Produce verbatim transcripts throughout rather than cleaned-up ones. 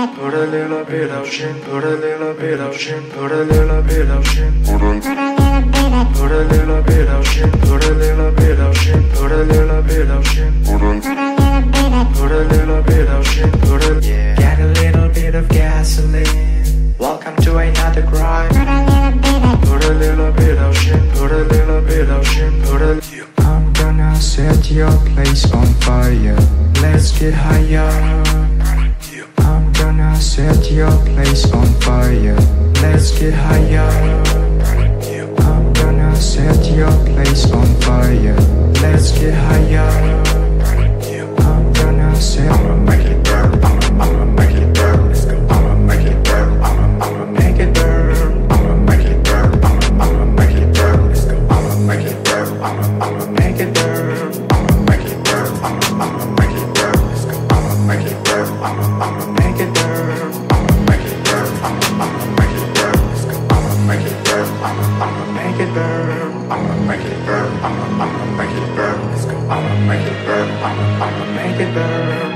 Put a little bit of shit, put a little bit of shit, put a little bit of shit. Put a little bit of shit, put a little bit of shit, put a little bit of shit. Put a little bit of shit, put a yeah. Get a little bit of gasoline. Welcome to another grind. Put a little bit of shit, put a little bit of shit, put a yeah. I'm gonna set your place on fire. Let's get higher. I'm gonna set your place on fire. Let's get higher. I'm gonna set your place on fire. Let's get higher. I'm gonna set. I'ma make it burn. I'ma, I'ma make it burn. Let's go. I'ma make it burn. I'ma, I'ma make it burn. I'ma make it burn. I'ma, I'ma make it burn. Let's go. I'ma make it burn. I'ma, I'ma make it burn. I'ma make it burn. I'ma, I'ma make it burn. Let's go. I'ma make it burn. I'ma, I'ma make it burn. I'ma make it burn. I'ma, I'ma make it burn. Let's go. I'ma make it burn. I'ma, I'ma make it burn. I'ma make it burn. I'ma, I'ma make it burn. Let's go. I'ma make it burn. I'ma, I'ma make it burn.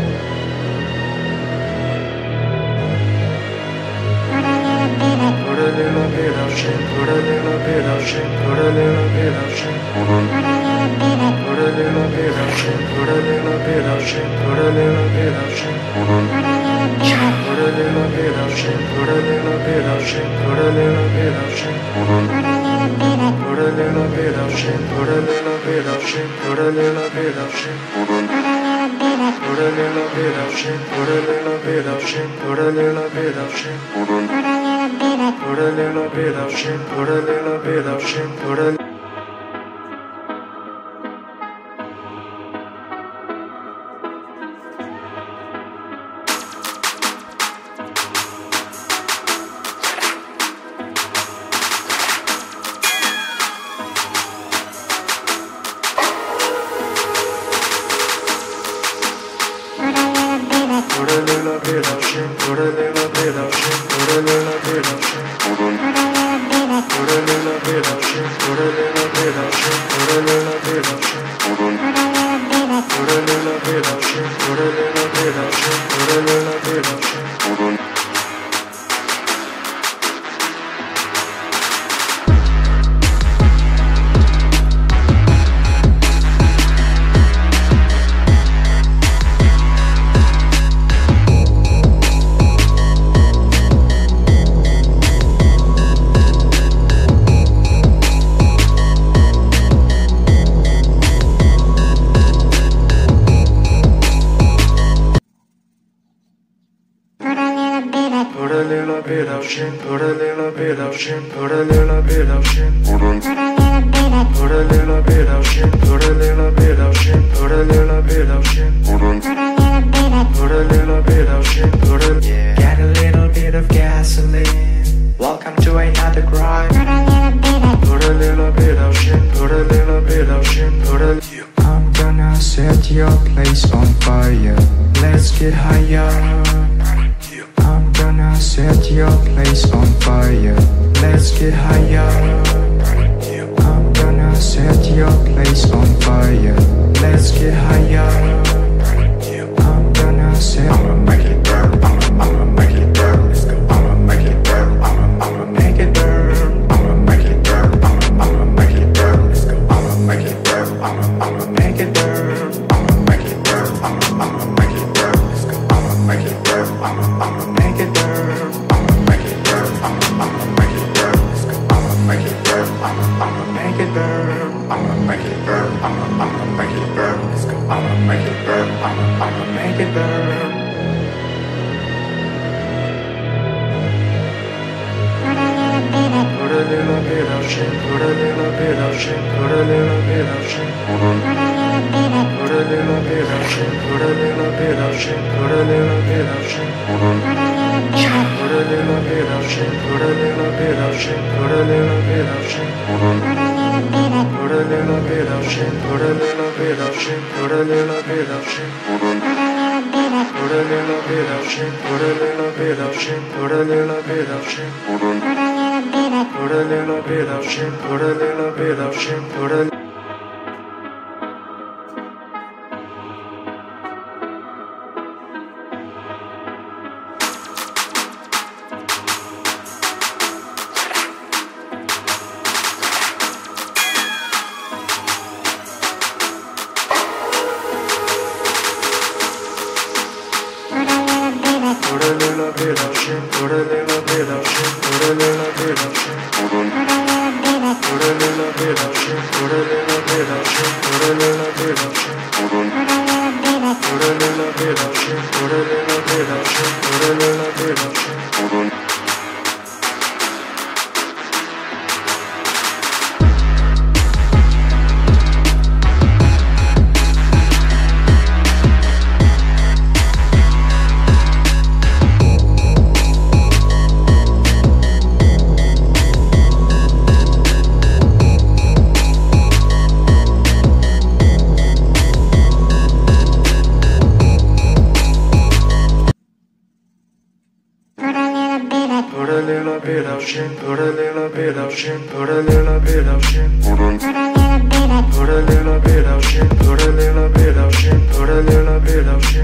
Put a little bit of shit, put a little bit of shit, put a little bit of shit. Put a little bit of shit, put a little bit of shit, put a little bit of shit. Put a little bit of shit, put a little bit of shit, put a little bit of shit. Put a little bit of shit, put a little bit of shit, put a little bit of shit. Put a little bit of shit, put a little bit of shit, put a little bit of shit. Put a little bit of shit, put a little bit of shit, put a Put a little bit of shit, put a little bit of shit, put a little bit of shit. Put a little bit of shit, put a little bit of shit, put a little bit of shit. Put a little bit of shit, put a little bit of shit, put a little bit of shit. Put a little bit of shit, put a little bit of shit, put a little bit of shit. Put a little bit of shit, put a little bit of shit, put a little bit of shit. Put a little bit of shit, put a yeah. Get a little bit of gasoline. Welcome to another grind. Put a little bit of shit, put a little bit of shit, put a yeah. I'm gonna set your place on fire. Let's get higher. I'm gonna set your place on fire. Let's get higher. I'm gonna set your place on fire. Let's get higher. I'm gonna set. I'ma make it burn. I'ma, I'ma make it burn. Let's go. I'ma make it burn. I'ma, I'ma make it burn. I'ma make it burn. I'ma, I'ma make it burn. Let's go. I'ma make it burn. I'ma, I'ma make it burn. I'ma make it burn. I'ma, I'ma make it burn. Let's go. I'ma make it burn. I'ma, I'ma make it burn. I'ma make it burn. I'ma, I'ma make it burn. Let's go. I'ma make it burn. I'ma, I'ma make it burn. I'ma make it burn. I'ma, I'ma make it burn. Let's go. I'ma make it burn. I'ma, I'ma make it burn. Put a little bit of shit, put a little bit of shit, put a little bit of shit. Put a little bit of shit, put a little bit of shit, put a little bit of shit. Put a little bit of shit, put a little bit of shit, put a little bit of shit. Put a little bit of shit, put a little bit of shit, put a little bit of shit. Put a little bit of shit, put a little bit of shit, put a little bit of shit. Put a little bit of shit, put a little bit of shit, put a put a little bit of shin, put a little bit of shin, put a little bit of shin, put a little bit of shin, put a little bit of shin, put a little bit of shin, put a little bit of shin, put a little bit of shin, put a little bit of shin, put a little bit of shin, put a little bit of shin, put a little bit of shin, put a little bit of shin, put a little bit of shin, put a little bit of shin, put a little bit of shin.